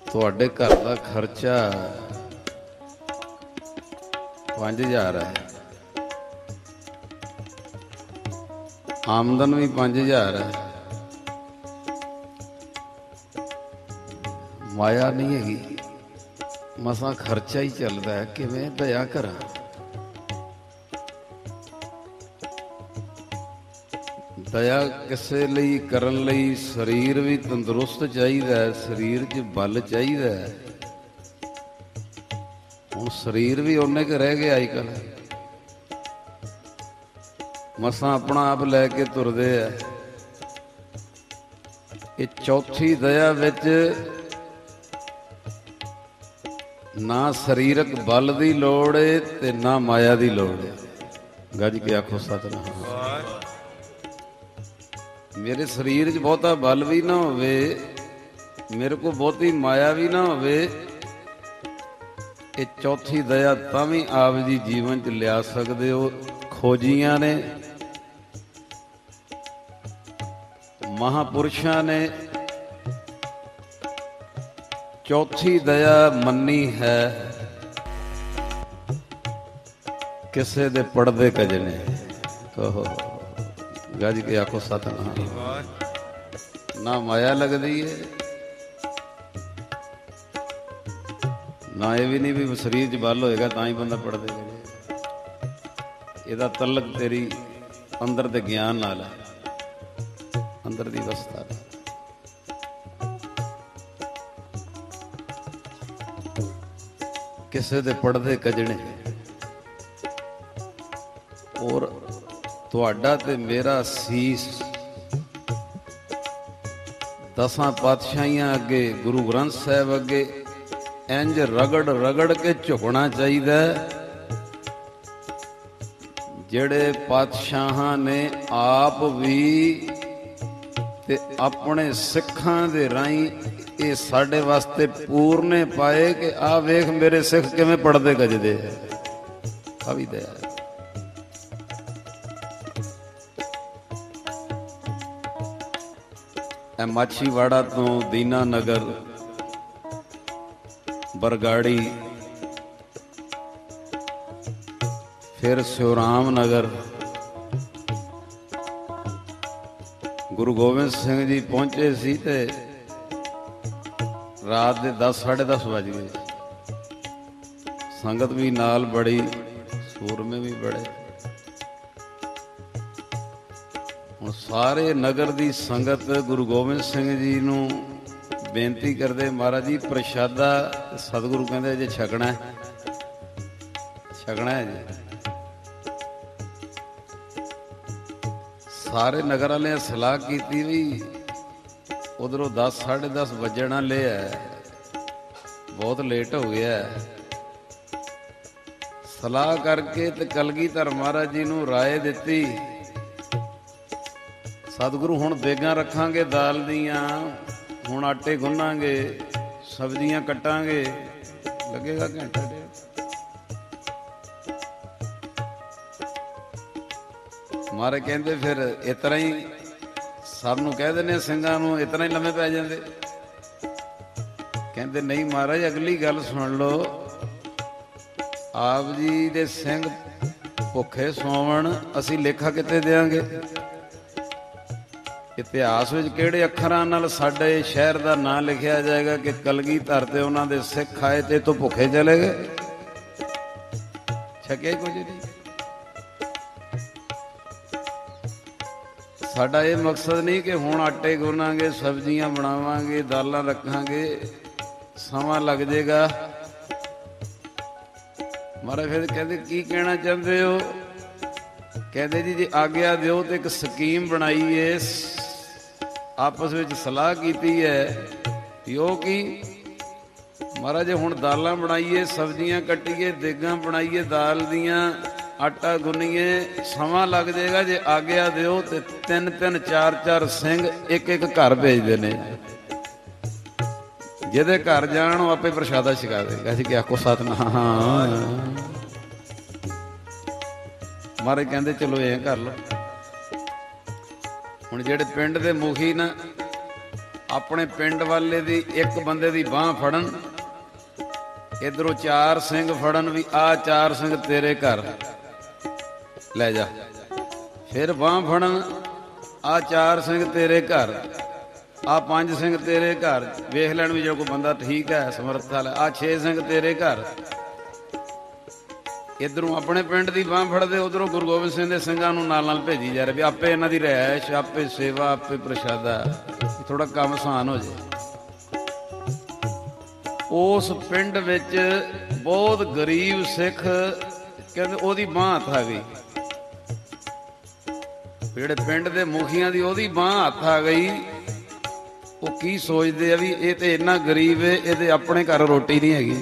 ਤੁਹਾਡੇ ਘਰ ਦਾ ਖਰਚਾ 5000 ਹੈ, ਆਮਦਨ ਵੀ 5000 ਹੈ, ਮਾਇਆ ਨਹੀਂ ਹੈਗੀ, ਮਸਾਂ ਖਰਚਾ ਹੀ ਚੱਲਦਾ ਹੈ। ਕਿਵੇਂ ਦਇਆ ਕਰਾਂ? ਦਇਆ ਕਿਸੇ ਲਈ ਕਰਨ ਲਈ ਸਰੀਰ ਵੀ ਤੰਦਰੁਸਤ ਚਾਹੀਦਾ ਹੈ, ਸਰੀਰ 'ਚ ਬਲ ਚਾਹੀਦਾ ਹੈ। ਹੁਣ ਸਰੀਰ ਵੀ ਓਨੇ ਕੁ ਰਹਿ ਗਿਆ ਅੱਜ ਕੱਲ੍ਹ, ਮਸਾਂ ਆਪਣਾ ਆਪ ਲੈ ਕੇ ਤੁਰਦੇ ਆ। ਇਹ ਚੌਥੀ ਦਇਆ ਵਿੱਚ ਨਾ ਸਰੀਰਕ ਬਲ ਦੀ ਲੋੜ ਏ ਤੇ ਨਾ ਮਾਇਆ ਦੀ ਲੋੜ ਏ। ਗੱਜ ਕੇ ਆਖੋ ਸਤਿਨਾਮ। ਮੇਰੇ ਸਰੀਰ 'ਚ ਬਹੁਤਾ ਬਲ ਵੀ ਨਾ ਹੋਵੇ, ਮੇਰੇ ਕੋਲ ਬਹੁਤੀ ਮਾਇਆ ਵੀ ਨਾ ਹੋਵੇ, ਇਹ ਚੌਥੀ ਦਇਆ ਤਾਂ ਵੀ ਆਪ ਜੀ ਜੀਵਨ 'ਚ ਲਿਆ ਸਕਦੇ ਹੋ। ਖੋਜੀਆਂ ਨੇ, ਮਹਾਂਪੁਰਸ਼ਾਂ ਨੇ ਚੌਥੀ ਦਇਆ ਮੰਨੀ ਹੈ। ਕਿਸੇ ਦੇ ਪੜਦੇ ਕਜਣੇ ਕਹੋ, ਗੱਜ ਕੇ ਆਖੋ ਸਤਿਨਾਮ। ਨਾ ਮਾਇਆ ਲੱਗਦੀ ਏ, ਨਾ ਇਹ ਵੀ ਨਹੀਂ ਵੀ ਸਰੀਰ 'ਚ ਬਲ ਹੋਏਗਾ ਤਾਂ ਹੀ ਬੰਦਾ ਪੜਦੇ ਕਰੇ। ਇਹਦਾ ਤਲਕ ਤੇਰੀ ਅੰਦਰ ਦੇ ਗਿਆਨ ਨਾਲ ਹੈ, ਅੰਦਰ ਦੀ ਅਵਸਥਾ। ਕਿਸੇ ਦੇ ਪੜਦੇ ਕਜਣੇ। ਔਰ ਤੁਹਾਡਾ ਤੇ ਮੇਰਾ ਸੀਸ ਦਸਾਂ ਪਾਤਸ਼ਾਹੀਆਂ ਅੱਗੇ, ਗੁਰੂ ਗ੍ਰੰਥ ਸਾਹਿਬ ਅੱਗੇ ਇੰਝ ਰਗੜ ਰਗੜ ਕੇ ਝੁਕਣਾ ਚਾਹੀਦਾ। ਜਿਹੜੇ ਪਾਤਸ਼ਾਹਾਂ ਨੇ ਆਪ ਵੀ ਤੇ ਆਪਣੇ ਸਿੱਖਾਂ ਦੇ ਰਾਹੀਂ ਇਹ ਸਾਡੇ ਵਾਸਤੇ ਪੂਰਨੇ ਪਾਏ ਕਿ ਆਹ ਵੇਖ ਮੇਰੇ ਸਿੱਖ ਕਿਵੇਂ ਪੜਦੇ ਗੱਜਦੇ ਹੈ। ਆ ਵੀ ਦਇਆ। ਇਹ ਮਾਛੀਵਾੜਾ ਤੋਂ ਦੀਨਾ ਨਗਰ, ਬਰਗਾੜੀ, ਫਿਰ ਸਿਉਰਾਮ ਨਗਰ, ਗੁਰੂ ਗੋਬਿੰਦ ਸਿੰਘ ਜੀ ਪਹੁੰਚੇ ਸੀ ਤੇ ਰਾਤ ਦੇ 10 ਸਾਢੇ 10 ਵੱਜ ਗਏ। ਸੰਗਤ ਵੀ ਨਾਲ ਬੜੀ, ਸੂਰਮੇ ਵੀ ਬੜੇ। ਹੁਣ ਸਾਰੇ ਨਗਰ ਦੀ ਸੰਗਤ ਗੁਰੂ ਗੋਬਿੰਦ ਸਿੰਘ ਜੀ ਨੂੰ ਬੇਨਤੀ ਕਰਦੇ, ਮਹਾਰਾਜ ਜੀ ਪ੍ਰਸ਼ਾਦਾ ਸਤਿਗੁਰੂ ਕਹਿੰਦੇ ਜੇ ਛਕਣਾ, ਛਕਣਾ ਹੈ ਜੀ। ਸਾਰੇ ਨਗਰ ਵਾਲਿਆਂ ਸਲਾਹ ਕੀਤੀ ਵੀ ਉਧਰੋਂ 10 ਸਾਢੇ 10 ਵੱਜਣ ਵਾਲੇ ਹੈ, ਬਹੁਤ ਲੇਟ ਹੋ ਗਿਆ। ਸਲਾਹ ਕਰਕੇ ਤੇ ਕਲਗੀਧਰ ਮਹਾਰਾਜ ਜੀ ਨੂੰ ਰਾਏ ਦਿੱਤੀ, ਸਤਿਗੁਰੂ ਹੁਣ ਦੇਗਾਂ ਰੱਖਾਂਗੇ ਦਾਲ ਦੀਆਂ, ਹੁਣ ਆਟੇ ਗੁੰਨਾਂਗੇ, ਸਬਜ਼ੀਆਂ ਕੱਟਾਂਗੇ, ਲੱਗੇਗਾ ਘੰਟਾ ਡੇਢ। ਮਹਾਰਾਜ ਕਹਿੰਦੇ ਫਿਰ ਇਸ ਤਰ੍ਹਾਂ ਹੀ ਸਭ ਨੂੰ ਕਹਿ ਦਿੰਦੇ ਸਿੰਘਾਂ ਨੂੰ, ਇਸ ਤਰ੍ਹਾਂ ਹੀ ਲੰਮੇ ਪੈ ਜਾਂਦੇ। ਕਹਿੰਦੇ ਨਹੀਂ ਮਹਾਰਾਜ, ਅਗਲੀ ਗੱਲ ਸੁਣ ਲਓ। ਆਪ ਜੀ ਦੇ ਸਿੰਘ ਭੁੱਖੇ ਸੌਵਣ, ਅਸੀਂ ਲੇਖਾ ਕਿੱਥੇ ਦਿਆਂਗੇ? ਇਤਿਹਾਸ ਵਿੱਚ ਕਿਹੜੇ ਅੱਖਰਾਂ ਨਾਲ ਸਾਡੇ ਸ਼ਹਿਰ ਦਾ ਨਾਂ ਲਿਖਿਆ ਜਾਏਗਾ ਕਿ ਕਲਗੀਧਰ ਤੇ ਉਹਨਾਂ ਦੇ ਸਿੱਖ ਆਏ ਤੇ ਤੋਂ ਭੁੱਖੇ ਚਲੇ ਗਏ? ਛਕੇ ਕੁਝ ਨਹੀਂ। ਸਾਡਾ ਇਹ ਮਕਸਦ ਨਹੀਂ ਕਿ ਹੁਣ ਆਟੇ ਗੁੰਨਾਂਗੇ, ਸਬਜ਼ੀਆਂ ਬਣਾਵਾਂਗੇ, ਦਾਲਾਂ ਰੱਖਾਂਗੇ, ਸਮਾਂ ਲੱਗ ਜਾਏਗਾ। ਮਹਾਰਾਜ ਫਿਰ ਕਹਿੰਦੇ ਕੀ ਕਹਿਣਾ ਚਾਹੁੰਦੇ ਹੋ? ਕਹਿੰਦੇ ਜੀ ਜੇ ਆਗਿਆ ਦਿਓ ਤੇ ਇੱਕ ਸਕੀਮ ਬਣਾਈ ਏ, ਆਪਸ ਵਿੱਚ ਸਲਾਹ ਕੀਤੀ ਹੈ। ਉਹ ਕੀ? ਮਹਾਰਾਜ ਹੁਣ ਦਾਲਾਂ ਬਣਾਈਏ, ਸਬਜ਼ੀਆਂ ਕੱਟੀਏ, ਦੇਗਾਂ ਬਣਾਈਏ ਦਾਲ ਦੀਆਂ, ਆਟਾ ਗੁੰਨੀਏ, ਸਮਾਂ ਲੱਗ ਜਾਏਗਾ। ਜੇ ਆਗਿਆ ਦਿਓ ਤੇ 3-3 4-4 ਸਿੰਘ ਇੱਕ ਇੱਕ ਘਰ ਭੇਜਦੇ ਨੇ, ਜਿਹਦੇ ਘਰ ਜਾਣ ਉਹ ਆਪੇ ਪ੍ਰਸ਼ਾਦਾ ਛਕਾ ਦੇਗਾ। ਅਸੀਂ ਕਿ ਆਖੋ ਸਤਿਨਾਮ। ਮਹਾਰਾਜ ਕਹਿੰਦੇ ਚਲੋ ਇਹ ਕਰ ਲਓ। ਹੁਣ ਜਿਹੜੇ ਪਿੰਡ ਦੇ ਮੁਖੀ ਨਾ, ਆਪਣੇ ਪਿੰਡ ਵਾਲੇ ਦੀ ਇੱਕ ਬੰਦੇ ਦੀ ਬਾਂਹ ਫੜਨ, ਇਧਰੋਂ 4 ਸਿੰਘ ਫੜਨ ਵੀ ਆਹ 4 ਸਿੰਘ ਤੇਰੇ ਘਰ ਲੈ ਜਾ, ਫਿਰ ਬਾਂਹ ਫੜਨ ਆਹ 4 ਸਿੰਘ ਤੇਰੇ ਘਰ, ਆਹ 5 ਸਿੰਘ ਤੇਰੇ ਘਰ, ਵੇਖ ਲੈਣ ਵੀ ਜੋ ਕੋਈ ਬੰਦਾ ਠੀਕ ਹੈ ਸਮਰੱਥਾ ਲੈ, ਆਹ 6 ਸਿੰਘ ਤੇਰੇ ਘਰ। ਇਧਰੋਂ ਆਪਣੇ ਪਿੰਡ ਦੀ ਬਾਂਹ ਫੜਦੇ, ਉਧਰੋਂ ਗੁਰੂ ਗੋਬਿੰਦ ਸਿੰਘ ਦੇ ਸਿੰਘਾਂ ਨੂੰ ਨਾਲ ਨਾਲ ਭੇਜੀ ਜਾ ਰਹੇ ਵੀ ਆਪੇ ਇਹਨਾਂ ਦੀ ਰਿਹਾਇਸ਼, ਆਪੇ ਸੇਵਾ, ਆਪੇ ਪ੍ਰਸ਼ਾਦਾ, ਥੋੜਾ ਕੰਮ ਆਸਾਨ ਹੋ ਜਾਏ। ਉਸ ਪਿੰਡ ਵਿੱਚ ਬਹੁਤ ਗਰੀਬ ਸਿੱਖ ਕਹਿੰਦੇ ਉਹਦੀ ਬਾਂਹ ਹੱਥ ਆ ਗਈ, ਜਿਹੜੇ ਪਿੰਡ ਦੇ ਮੁਖੀਆਂ ਦੀ ਉਹਦੀ ਬਾਂਹ ਹੱਥ ਆ ਗਈ। ਉਹ ਕੀ ਸੋਚਦੇ ਆ ਵੀ ਇਹ ਤੇ ਇੰਨਾ ਗਰੀਬ ਹੈ, ਇਹਦੇ ਆਪਣੇ ਘਰ ਰੋਟੀ ਨਹੀਂ ਹੈਗੀ,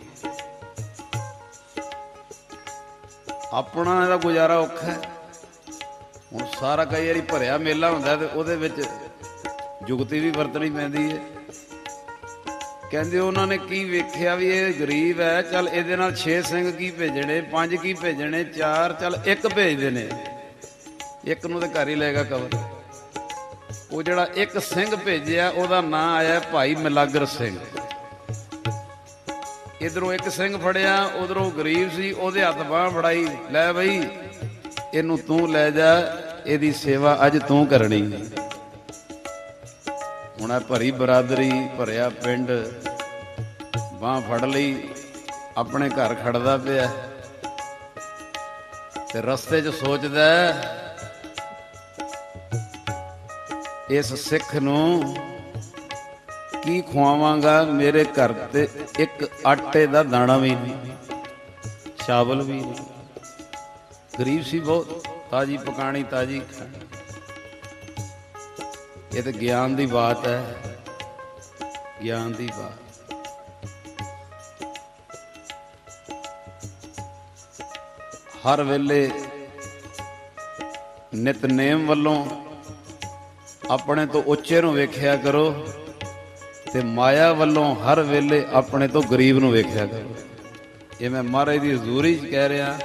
ਆਪਣਾ ਇਹਦਾ ਗੁਜ਼ਾਰਾ ਔਖਾ ਹੈ। ਹੁਣ ਸਾਰਾ ਕਈ ਵਾਰੀ ਭਰਿਆ ਮੇਲਾ ਹੁੰਦਾ ਤੇ ਉਹਦੇ ਵਿੱਚ ਜੁਗਤੀ ਵੀ ਵਰਤਣੀ ਪੈਂਦੀ ਹੈ। ਕਹਿੰਦੇ ਉਹਨਾਂ ਨੇ ਕੀ ਵੇਖਿਆ ਵੀ ਇਹ ਗਰੀਬ ਹੈ, ਚੱਲ ਇਹਦੇ ਨਾਲ 6 ਸਿੰਘ ਕੀ ਭੇਜਣੇ, 5 ਕੀ ਭੇਜਣੇ, 4, ਚੱਲ 1 ਭੇਜਦੇ ਨੇ, 1 ਨੂੰ ਤੇ ਘਰ ਹੀ ਲੈਗਾ ਕਵਰ। ਉਹ ਜਿਹੜਾ 1 ਸਿੰਘ ਭੇਜਿਆ ਉਹਦਾ ਨਾਂ ਆਇਆ ਭਾਈ ਮਿਲਾਗਰ ਸਿੰਘ। ਇਧਰੋਂ 1 ਸਿੰਘ ਫੜਿਆ, ਉਧਰੋਂ ਗਰੀਬ ਸੀ, ਉਹਦੇ ਹੱਥ ਬਾਂਹ ਫੜਾਈ, ਲੈ ਬਈ ਇਹਨੂੰ ਤੂੰ ਲੈ ਜਾ, ਇਹਦੀ ਸੇਵਾ ਅੱਜ ਤੂੰ ਕਰਨੀ। ਹੁਣ ਆ ਭਰੀ ਬਰਾਦਰੀ, ਭਰਿਆ ਪਿੰਡ, ਬਾਂਹ ਫੜ ਲਈ, ਆਪਣੇ ਘਰ ਖੜਦਾ ਪਿਆ ਤੇ ਰਸਤੇ 'ਚ ਸੋਚਦਾ ਇਸ ਸਿੱਖ ਨੂੰ ਕੀ ਖਵਾਵਾਂਗਾ, ਮੇਰੇ ਘਰ ਤੇ ਇੱਕ ਆਟੇ ਦਾ ਦਾਣਾ ਵੀ ਨਹੀਂ, ਚਾਵਲ ਵੀ ਨਹੀਂ, ਗਰੀਬ ਸੀ ਬਹੁਤ, ਤਾਜੀ ਪਕਾਣੀ ਤਾਜੀ ਖਾਣੀ। ਇਹ ਤਾਂ ਗਿਆਨ ਦੀ ਬਾਤ ਹੈ, ਗਿਆਨ ਦੀ ਬਾਤ। ਹਰ ਵੇਲੇ ਨਿਤਨੇਮ ਵੱਲੋਂ ਆਪਣੇ ਤੋਂ ਉੱਚੇ ਨੂੰ ਵੇਖਿਆ ਕਰੋ ਤੇ ਮਾਇਆ ਵੱਲੋਂ ਹਰ ਵੇਲੇ ਆਪਣੇ ਤੋਂ ਗਰੀਬ ਨੂੰ ਵੇਖਿਆ ਕਰੋ। ਇਹ ਮੈਂ ਮਹਾਰਾਜ ਦੀ ਹਜ਼ੂਰੀ 'ਚ ਕਹਿ ਰਿਹਾ।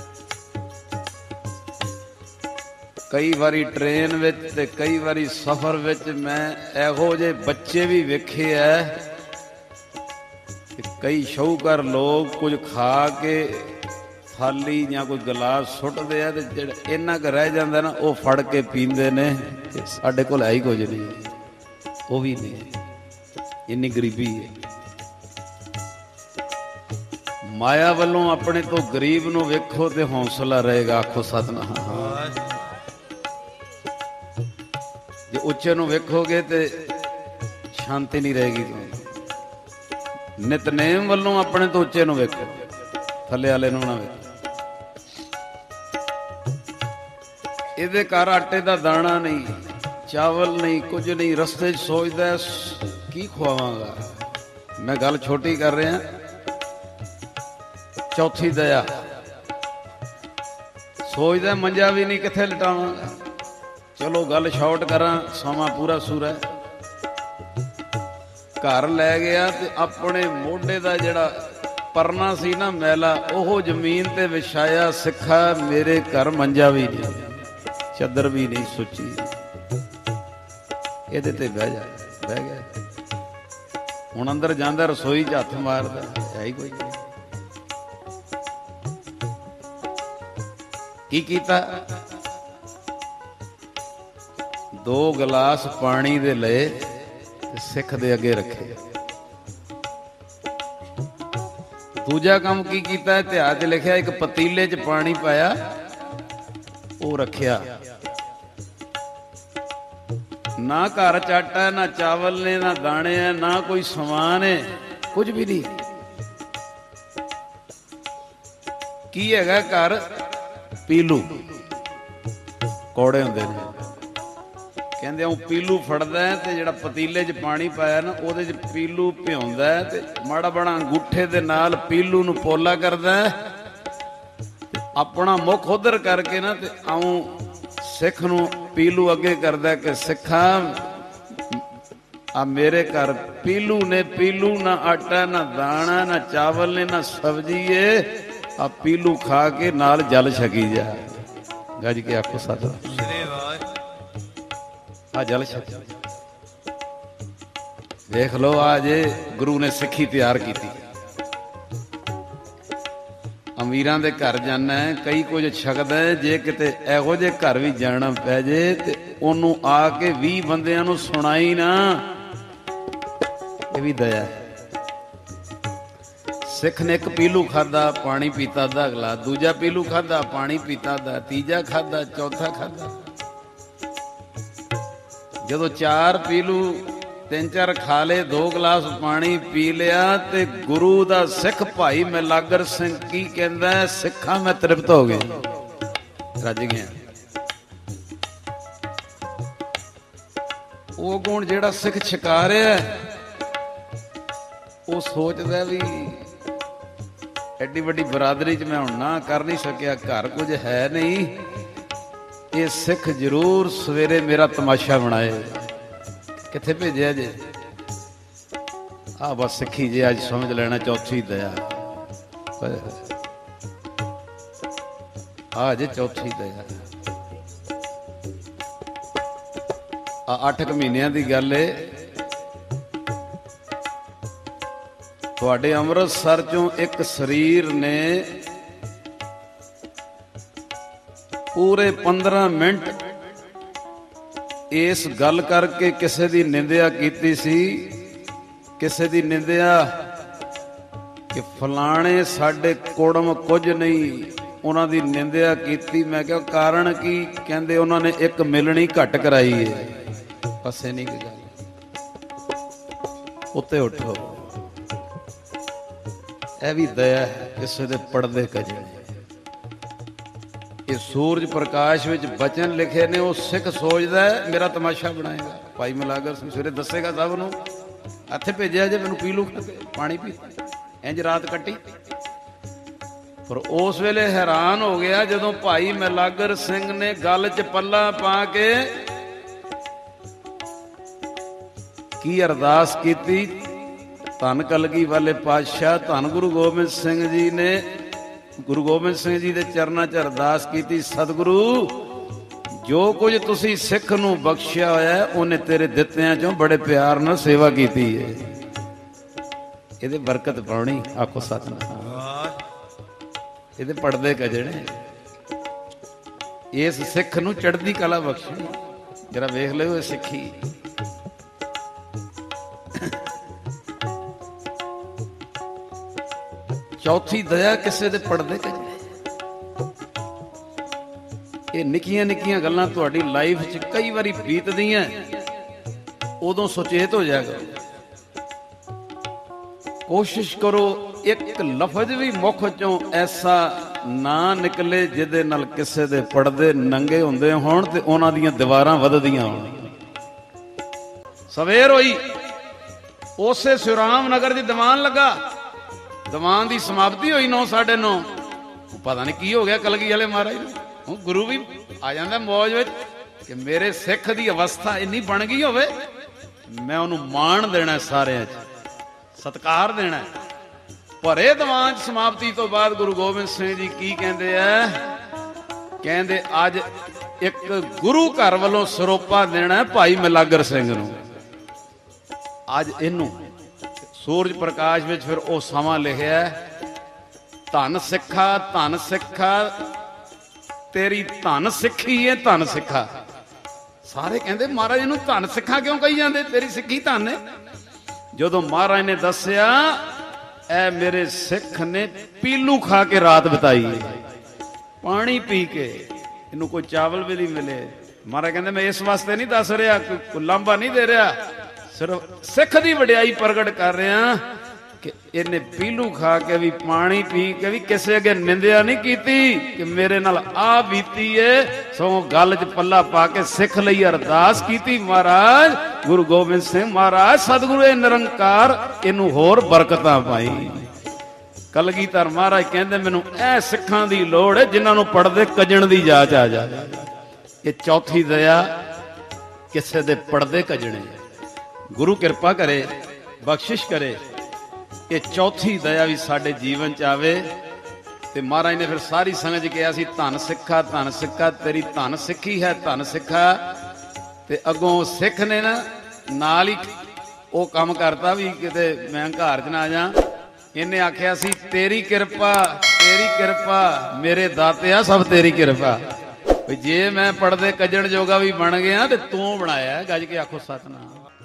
ਕਈ ਵਾਰੀ ਟ੍ਰੇਨ ਵਿੱਚ ਤੇ ਕਈ ਵਾਰੀ ਸਫ਼ਰ ਵਿੱਚ ਮੈਂ ਇਹੋ ਜਿਹੇ ਬੱਚੇ ਵੀ ਵੇਖੇ ਐ ਕਿ ਕਈ ਸ਼ੌਕਰ ਲੋਕ ਕੁਝ ਖਾ ਕੇ ਥਾਲੀ ਜਾਂ ਕੋਈ ਗਲਾਸ ਸੁੱਟਦੇ ਆ ਤੇ ਜਿਹੜਾ ਇੰਨਾ ਕੁ ਰਹਿ ਜਾਂਦਾ ਨਾ ਉਹ ਫੜ ਕੇ ਪੀਂਦੇ ਨੇ। ਸਾਡੇ ਕੋਲ ਹੈ ਹੀ ਕੁਝ ਨਹੀਂ, ਉਹ ਵੀ ਨਹੀਂ, ਇੰਨੀ ਗਰੀਬੀ ਹੈ। ਮਾਇਆ ਵੱਲੋਂ ਆਪਣੇ ਤੋਂ ਗਰੀਬ ਨੂੰ ਵੇਖੋ ਤੇ ਹੌਸਲਾ ਰਹੇਗਾ, ਆਖੋ ਸਤਿਨਾਮ। ਜੇ ਉੱਚੇ ਨੂੰ ਵੇਖੋਗੇ ਤੇ ਸ਼ਾਂਤੀ ਨਹੀਂ ਰਹੇਗੀ ਤੁਹਾਨੂੰ। ਨਿਤਨੇਮ ਵੱਲੋਂ ਆਪਣੇ ਤੋਂ ਉੱਚੇ ਨੂੰ ਵੇਖੋ, ਥੱਲੇ ਵਾਲੇ ਨੂੰ ਨਾ ਵੇਖੋ। ਇਹਦੇ ਘਰ ਆਟੇ ਦਾ ਦਾਣਾ ਨਹੀਂ, ਚਾਵਲ ਨਹੀਂ, ਕੁਝ ਨਹੀਂ। ਰਸਤੇ 'ਚ ਸੋਚਦਾ ਕੀ ਖਵਾਵਾਂਗਾ। ਮੈਂ ਗੱਲ ਛੋਟੀ ਕਰ ਰਿਹਾ। ਚੌਥੀ ਦਇਆ, ਸੋਚਦਾ ਮੰਜਾ ਵੀ ਨਹੀਂ, ਕਿੱਥੇ ਲਟਾਵਾਂਗਾ। ਚਲੋ ਗੱਲ ਸ਼ਾਰਟ ਕਰਾਂ, ਸਮਾਂ ਪੂਰਾ ਸੂਰਾ। ਘਰ ਲੈ ਗਿਆ ਤੇ ਆਪਣੇ ਮੋਢੇ ਦਾ ਜਿਹੜਾ ਪਰਨਾ ਸੀ ਨਾ ਮੈਲਾ, ਉਹ ਜ਼ਮੀਨ ਤੇ ਵਿਛਾਇਆ। ਸਿੱਖਾ ਮੇਰੇ ਘਰ ਮੰਜਾ ਵੀ ਨਹੀਂ, ਚੱਦਰ ਵੀ ਨਹੀਂ ਸੁੱਚੀ, ਇਹਦੇ ਤੇ ਬਹਿ ਜਾ। ਬਹਿ ਗਿਆ। ਹੁਣ ਅੰਦਰ ਜਾਂਦਾ, ਰਸੋਈ 'ਚ ਹੱਥ ਮਾਰਦਾ, ਹੈ ਹੀ ਕੋਈ ਨਹੀਂ। ਕੀ ਕੀਤਾ? 2 ਗਲਾਸ ਪਾਣੀ ਦੇ ਲਏ ਤੇ ਸਿੱਖ ਦੇ ਅੱਗੇ ਰੱਖੇ। ਦੂਜਾ ਕੰਮ ਕੀ ਕੀਤਾ? ਇਤਿਹਾਸ 'ਚ ਲਿਖਿਆ, ਇੱਕ ਪਤੀਲੇ 'ਚ ਪਾਣੀ ਪਾਇਆ, ਉਹ ਰੱਖਿਆ। ਨਾ ਘਰ ਚ ਆਟਾ, ਨਾ ਚਾਵਲ ਨੇ, ਨਾ ਦਾਣੇ ਹੈ, ਨਾ ਕੋਈ ਸਮਾਨ ਹੈ, ਕੁਝ ਵੀ ਨਹੀਂ। ਕੀ ਹੈਗਾ ਘਰ? ਪੀਲੂ, ਕੌੜੇ ਹੁੰਦੇ ਨੇ। ਕਹਿੰਦੇ ਉਹ ਪੀਲੂ ਫੜਦਾ ਤੇ ਜਿਹੜਾ ਪਤੀਲੇ 'ਚ ਪਾਣੀ ਪਾਇਆ ਨਾ ਉਹਦੇ 'ਚ ਪੀਲੂ ਭਿਉਂਦਾ ਤੇ ਮਾੜਾ ਬੜਾ ਅੰਗੂਠੇ ਦੇ ਨਾਲ ਪੀਲੂ ਨੂੰ ਪੋਲਾ ਕਰਦਾ, ਆਪਣਾ ਮੁੱਖ ਉਧਰ ਕਰਕੇ ਨਾ ਤੇ ਆਉਂ ਸਿੱਖ ਨੂੰ ਪੀਲੂ ਅੱਗੇ ਕਰਦਾ ਕਿ ਸਿੱਖਾ ਆ ਮੇਰੇ ਘਰ ਪੀਲੂ ਨੇ, ਪੀਲੂ ਨਾ ਆਟਾ, ਨਾ ਦਾਣਾ, ਨਾ ਚਾਵਲ ਨੇ, ਨਾ ਸਬਜ਼ੀ ਏ। ਆ ਪੀਲੂ ਖਾ ਕੇ ਨਾਲ ਜਲ ਛਕੀ ਜਾ। ਗੱਜ ਕੇ ਆਖੋ ਸਤਿ। ਆ ਜਲ ਛਕ। देख लो आज गुरु ने सिक्खी तैयार की। अमीरां दे घर जाना है, कई कुछ छकदा है, जे किते इहो जे घर भी जाना पै जे ते ओनू आके 20 बंदियां नू सुनाई ना, ये भी दया है। सिख ने एक पीलू खादा, पानी पीता दा अगला, दूजा पीलू खादा, पानी पीता दा, तीजा खादा, चौथा खादा। जदों 4 पीलू 3-4 खा ले, 2 गिलास पानी पी लिया, ते गुरु दा सिख भाई मिलागर सिंह की कहंदा है, सिखा मैं तृप्त हो गया, रज गया। वो गुण जेड़ा सिख छका रहा है, वो सोचदा भी एडी वड्डी बरादरी च मैं हुण ना कर नहीं सकिया, घर कुछ है नहीं, ये सिख जरूर सवेरे मेरा तमाशा बनाए। किथे भेजा जे? आ बस सिखी जे अज समझ लेना, चौथी दया आ जे, चौथी दया। 8 महीनों की गल है, तुहाडे अमृतसर चों एक शरीर ने पूरे 15 मिनट इस गल करके किसी की निंदिया की सी, किसी की निंदिया कि फलाने साडे कुड़म कुछ नहीं, उन्हां दी निंदिया की। मैं क्या कारण की? कहंदे उन्होंने एक मिलनी घट कराई है। पसे नहीं की गल, उत्ते उठो, यह भी दया है किसी दे पड़दे कजने। ये सूरज प्रकाश विच बचन लिखे ने, वो सिख सोचदा है मेरा तमाशा बनाएगा। भाई मिलागर सिंह सवेरे दसेगा सब नूं, इत्थे भेजिया जे मैनूं पीलू पानी पी, इंज रात कट्टी। पर उस वेले हैरान हो गया जदों भाई मिलागर सिंह ने गल च पल्ला पा के की अरदास की। धन कलगी वाले पातशाह धन गुरु गोबिंद सिंह जी ने, गुरु गोबिंद सिंह जी के चरणों च अरदास की, सतगुरु जो कुछ तुसी सिख नूं बख्शिया होया उन्हें तेरे दित्तियां चों बड़े प्यार नाल सेवा की है, इहदे बरकत पाउणी। आखो सतनाम, इहदे पड़दे कजणे, इस सिख नूं चढ़दी कला बख्शी। जरा वेख लिओ सिक्खी। चौथी दया किसी दे पड़दे कजणे। ये निक्कियां निक्कियां गल्लां तुहाडी लाइफ च कई बारी बीतदियां, उदों सुचेत हो जाएगा। कोशिश करो एक लफज भी मुख चों ऐसा ना निकले जिहदे नाल किसी दे पड़दे नंगे हुंदे होण ते उन्हां दीयां दीवारां वधदियां होण। सवेर होई, उसे सुराम नगर च दीवान लगा, दीवान की समाप्ति हुई 9:30। पता नहीं की हो गया कलगी वाले महाराज, गुरु भी आ जाता मौज में कि मेरे सिख की अवस्था इन्नी बन गई होवे, मैं उन्होंने मान देना, सारे सत्कार देना। भरे दीवान समाप्ति तो बाद गुरु गोबिंद सिंह जी की कहते हैं? कहते अज एक गुरु घर वालों सरोपा देना है भाई मिलागर सिंह नूं। अज इनू सूरज प्रकाश में फिर वो समा लिखिया, धन सिखा तेरी धन सिखी है, धन सिखा। सारे कहते महाराज इनू धन सिखा क्यों कही जाते, तेरी सिखी धन है। जदों महाराज ने दसिया ए मेरे सिख ने पीलू खा के रात बिताई, पानी पी के, इनू कोई चावल भी नहीं मिले। महाराज कहते मैं इस वास्ते नहीं दस रहा, कोई लांबा नहीं दे रहा, सिर्फ सिख की वड्याई प्रगट कर रहा कि इन्हें पीलू खा के भी पानी पी के भी किसी अगे निंदिया नहीं की कि मेरे नाल आ बीती है। सो गल च पल्ला पा के सिख लई अरदास की, महाराज गुरु गोबिंद सिंह महाराज सतगुरु ए निरंकार इनू होर बरकतां पाई। कलगीधर महाराज कहते मैनू ए सिखां दी लोड़ है जिन्हां नूं पड़दे कजण दी जाच आ जाए। ये चौथी दया किसे दे पड़दे कजणे, गुरु कृपा करे, बख्शिश करे। ये चौथी दया भी साडे जीवन च आवे। ते महाराज ने फिर सारी संगत कहा सी धन सिखा तेरी धन सिखी है, धन सिखा। ते अगों सिख ने ना नाल ही ਉਹ ਕੰਮ ਕਰਤਾ ਵੀ ਕਿਤੇ ਮੈਂ ਘਰ 'ਚ ਨਾ ਜਾ। ਇਹਨੇ ਆਖਿਆ ਸੀ ਤੇਰੀ ਕਿਰਪਾ ਮੇਰੇ ਦਾਤਿਆ ਸਭ ਤੇਰੀ ਕਿਰਪਾ। ਵੀ ਜੇ ਮੈਂ ਪੜਦੇ ਕੱਜਣ ਜੋਗਾ ਵੀ ਬਣ ਗਿਆ ਤੇ ਤੂੰ ਬਣਾਇਆ। ਗੱਜ ਕੇ ਆਖੋ ਸਤਨਾਮ।